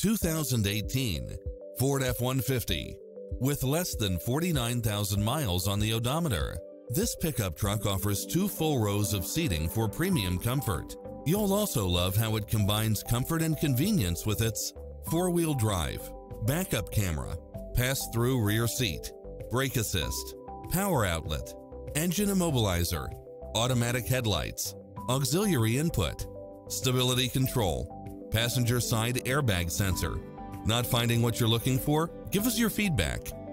2018 Ford F-150. With less than 49,000 miles on the odometer, this pickup truck offers 2 full rows of seating for premium comfort. You'll also love how it combines comfort and convenience with its 4-wheel drive, backup camera, pass-through rear seat, brake assist, power outlet, engine immobilizer, automatic headlights, auxiliary input, stability control, passenger side airbag sensor. Not finding what you're looking for? Give us your feedback.